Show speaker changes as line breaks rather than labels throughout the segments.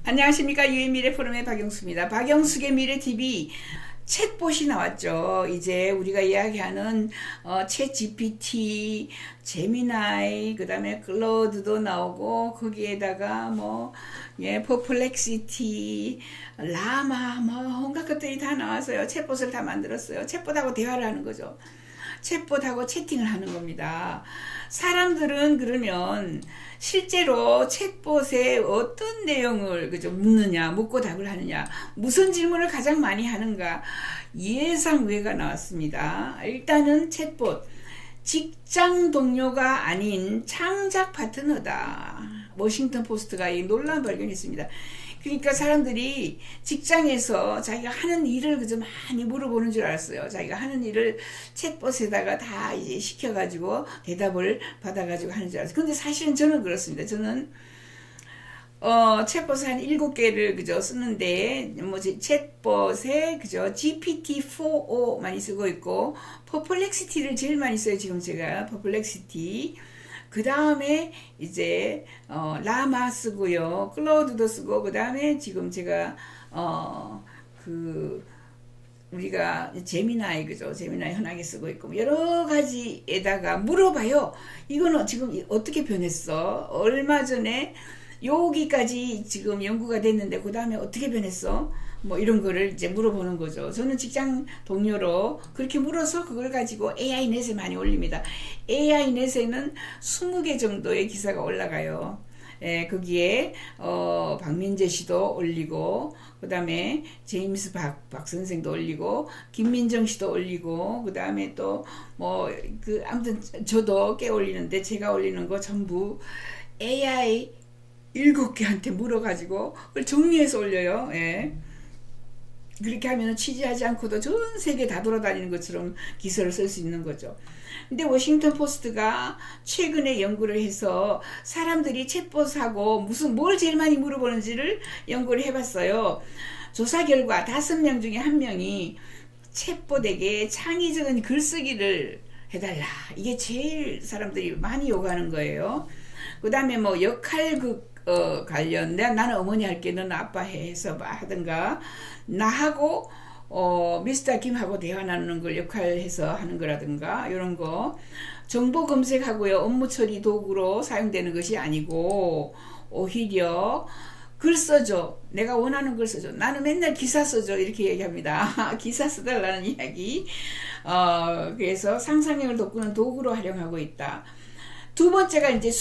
안녕하십니까. 유엔미래 포럼의 박영수입니다. 박영숙의 미래TV 챗봇이 나왔죠. 이제 우리가 이야기하는 챗 GPT, 제미나이, 그 다음에 클로드도 나오고 거기에다가 퍼플렉시티, 라마 온갖 것들이 다 나와서요. 챗봇을 다 만들었어요. 챗봇하고 대화를 하는 거죠. 챗봇하고 채팅을 하는 겁니다. 사람들은 그러면 실제로 챗봇에 어떤 내용을 묻느냐, 묻고 답을 하느냐, 무슨 질문을 가장 많이 하는가, 예상 외가 나왔습니다. 일단은 챗봇, 직장 동료가 아닌 창작 파트너다. 워싱턴 포스트가 이 놀라운 발견했습니다. 그러니까 사람들이 직장에서 자기가 하는 일을 그저 많이 물어보는 줄 알았어요. 자기가 하는 일을 챗봇에다가 다 이제 시켜가지고 대답을 받아가지고 하는 줄 알았어요. 근데 사실은 저는 그렇습니다. 저는 챗봇을 한 7개를 그저 쓰는데, 챗봇에 그저 GPT-4o 많이 쓰고 있고, 퍼플렉시티를 제일 많이 써요. 지금 제가 퍼플렉시티. 그 다음에 이제 라마 쓰고요, 클로드도 쓰고, 그 다음에 지금 제가 우리가 제미나이, 그죠? 제미나이 흔하게 쓰고 있고, 여러 가지에다가 물어봐요. 이거는 지금 어떻게 변했어? 얼마 전에 여기까지 지금 연구가 됐는데 그 다음에 어떻게 변했어? 이런 거를 이제 물어보는 거죠. 저는 직장 동료로 그렇게 물어서 그걸 가지고 AI넷에 많이 올립니다. AI넷에는 20개 정도의 기사가 올라가요. 거기에 박민재 씨도 올리고, 그 다음에 제임스 박 선생도 올리고, 김민정 씨도 올리고, 그 다음에 또 아무튼 저도 꽤 올리는데, 제가 올리는 거 전부 AI 7개한테 물어가지고 그걸 정리해서 올려요. 그렇게 하면 취재하지 않고도 전 세계 다 돌아다니는 것처럼 기사를 쓸 수 있는 거죠. 근데 워싱턴 포스트가 최근에 연구를 해서 사람들이 챗봇하고 뭘 제일 많이 물어보는지를 연구를 해봤어요. 조사 결과 5명 중에 1명이 챗봇에게 창의적인 글쓰기를 해달라, 이게 제일 사람들이 많이 요구하는 거예요. 그 다음에 역할극 관련, 나는 어머니 할게, 너는 아빠 해서 하든가, 나하고 미스터 김하고 대화 나누는 걸 역할해서 하는 거라든가, 이런 거. 정보 검색하고요, 업무 처리 도구로 사용되는 것이 아니고 오히려 글 써줘, 내가 원하는 글 써줘, 나는 맨날 기사 써줘, 이렇게 얘기합니다. 기사 써달라는 이야기. 그래서 상상력을 돋구는 도구로 활용하고 있다. 두 번째가 이제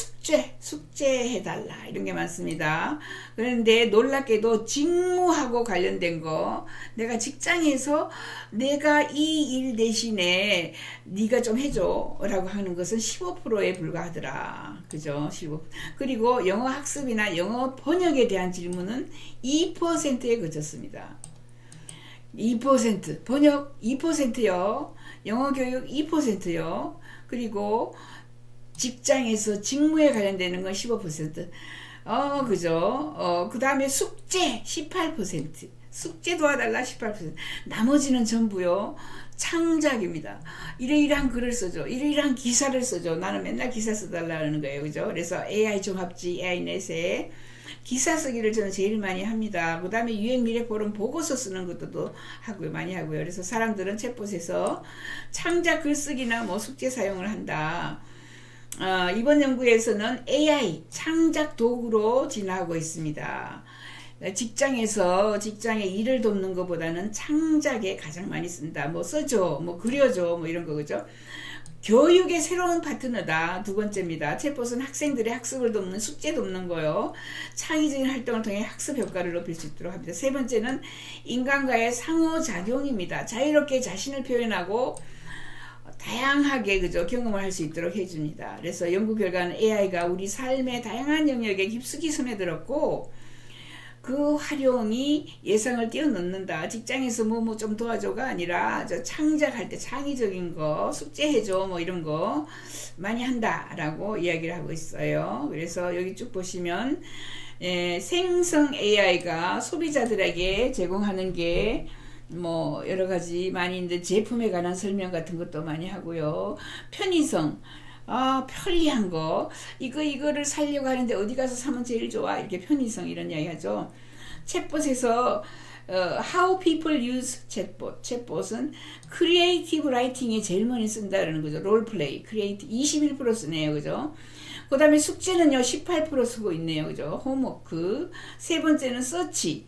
숙제해달라, 이런 게 많습니다. 그런데 놀랍게도 직무하고 관련된 거, 내가 직장에서 내가 이 일 대신에 네가 좀 해줘 라고 하는 것은 15%에 불과하더라. 그죠? 15%. 그리고 영어 학습이나 영어 번역에 대한 질문은 2%에 그쳤습니다. 2%, 번역 2%요. 영어 교육 2%요. 그리고 직장에서 직무에 관련되는 건 15%. 그죠? 그 다음에 숙제 18%. 숙제 도와달라 18%. 나머지는 전부요, 창작입니다. 이러이러한 글을 써줘, 이러이러한 기사를 써줘. 나는 맨날 기사 써달라는 거예요. 그죠? 그래서 AI 종합지, AI넷에 기사 쓰기를 저는 제일 많이 합니다. 그 다음에 유엔미래 포럼 보고서 쓰는 것도 많이 하고요. 그래서 사람들은 챗봇에서 창작 글쓰기나 숙제 사용을 한다. 이번 연구에서는 AI 창작 도구로 진화하고 있습니다. 직장의 일을 돕는 것보다는 창작에 가장 많이 쓴다. 써줘, 그려줘, 이런 거, 그죠? 교육의 새로운 파트너다. 두 번째입니다. 챗봇은 학생들의 학습을 돕는, 숙제 돕는 거요. 창의적인 활동을 통해 학습 효과를 높일 수 있도록 합니다. 세 번째는 인간과의 상호작용입니다. 자유롭게 자신을 표현하고 다양하게, 그죠, 경험을 할 수 있도록 해줍니다. 그래서 연구 결과는 AI가 우리 삶의 다양한 영역에 깊숙이 스며들었고, 그 활용이 예상을 뛰어넘는다. 직장에서 좀 도와줘가 아니라 창작할 때 창의적인 거, 숙제해줘, 이런 거 많이 한다라고 이야기를 하고 있어요. 그래서 여기 쭉 보시면 생성 AI가 소비자들에게 제공하는 게 여러 가지 많이 있는데, 제품에 관한 설명 같은 것도 많이 하고요. 편의성, 편리한 거, 이거를 살려고 하는데 어디 가서 사면 제일 좋아, 이렇게 편의성 이런 이야기 하죠. 챗봇에서 how people use 챗봇은 크리에이티브 라이팅에 제일 많이 쓴다는 거죠. 롤플레이, 크리에이티브 21% 쓰네요, 그죠? 그 다음에 숙제는요 18% 쓰고 있네요, 그죠? 홈워크. 세 번째는 서치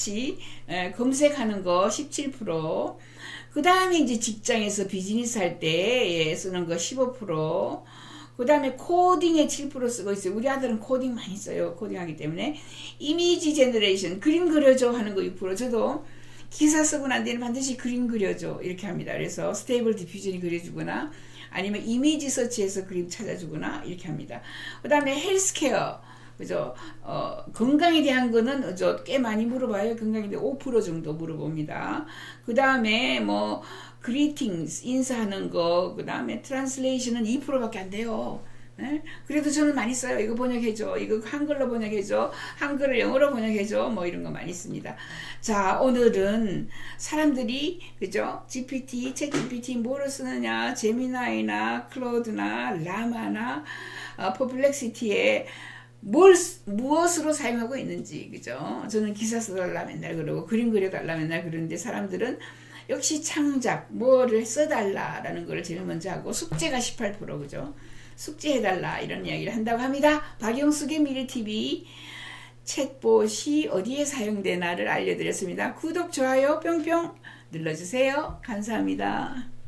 검색하는 거 17%. 그 다음에 이제 직장에서 비즈니스 할 때 쓰는 거 15%. 그 다음에 코딩에 7% 쓰고 있어요. 우리 아들은 코딩 많이 써요. 코딩하기 때문에. 이미지 제너레이션, 그림 그려줘 하는 거 6%. 저도 기사 쓰고 난 뒤에는 반드시 그림 그려줘 이렇게 합니다. 그래서 스테이블 디퓨전이 그려주거나 아니면 이미지 서치해서 그림 찾아주거나 이렇게 합니다. 그 다음에 헬스케어, 그죠? 건강에 대한 거는 꽤 많이 물어봐요. 건강에 대해 5% 정도 물어봅니다. 그 다음에 뭐 greetings, 인사하는 거, 그 다음에 translation은 2%밖에 안 돼요. 네? 그래도 저는 많이 써요. 이거 번역해줘, 이거 한글로 번역해줘, 한글을 영어로 번역해줘, 뭐 이런 거 많이 씁니다. 자, 오늘은 사람들이, 그죠? GPT, 챗 GPT 뭐로 쓰느냐, 제미나이나 클로드나 라마나 퍼플렉시티에 무엇으로 사용하고 있는지, 그죠? 저는 기사 써달라 맨날 그러고 그림 그려달라 맨날 그러는데 사람들은 역시 창작, 뭐를 써달라라는 거를 제일 먼저 하고, 숙제가 18%, 그죠? 숙제해달라 이런 이야기를 한다고 합니다. 박영숙의 미래TV 챗봇이 어디에 사용되나를 알려드렸습니다. 구독, 좋아요 뿅뿅 눌러주세요. 감사합니다.